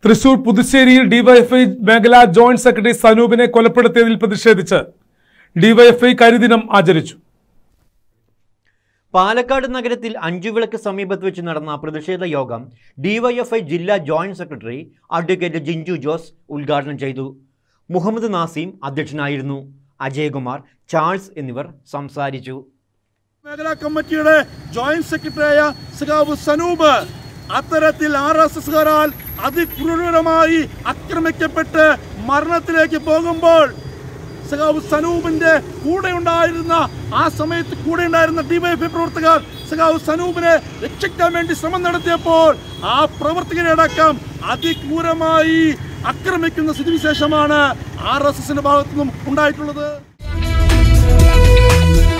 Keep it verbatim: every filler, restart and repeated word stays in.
തൃശൂർ പുതുശ്ശേരിയിൽ ഡിവൈഎഫ്ഐ മേഖലാ joint secretary സനൂപിനെ കൊലപ്പെടുത്തിയതിൽ പ്രതിഷേധിച്ച് ഡിവൈഎഫ്ഐ കരിദിനം ആചരിച്ചു. പാലക്കാട് നഗരത്തിൽ അഞ്ചുവിളക്ക് സമീപത്ത് വെച്ച് നടന്ന പ്രതിഷേധ യോഗം ഡിവൈഎഫ്ഐ ജില്ലാ joint secretary advocate Jinju Jose ഉദ്ഘാടനം ചെയ്തു. മുഹമ്മദ് നാസിം അധ്യക്ഷനായിരുന്നു. അജയകുമാർ, ചാൾസ് എന്നിവർ സംസാരിച്ചു. മേഖലാ കമ്മിറ്റിയുടെ ജോയിന്റ് സെക്രട്ടറിയായ സഖാവ് സനൂപ് അത്തരത്തിൽ ആർ എസ് എസ്കാരാൽ അതിക്രൂരമായി ആക്രമിക്കപ്പെട്ട് മരണത്തിലേക്ക് പോകുമ്പോൾ സഖാവ് സനൂപിന്റെ കൂടെ ഉണ്ടായിരുന്ന ആ സമയത്ത് കൂടെ ഉണ്ടായിരുന്ന ഡിവൈഎഫ്ഐ പ്രവർത്തകർ സഖാവ് സനൂപിനെ രക്ഷിക്കാൻ വേണ്ടി ശ്രമം നടത്തിയപ്പോൾ ആ പ്രവർത്തകരടക്കം അതിക്രൂരമായി ആക്രമിക്കുന്ന സ്ഥിതിവിശേഷമാണ് ആർ എസ് എസിന്റെ ഭാഗത്തു നിന്നും ഉണ്ടായിട്ടുള്ളത്.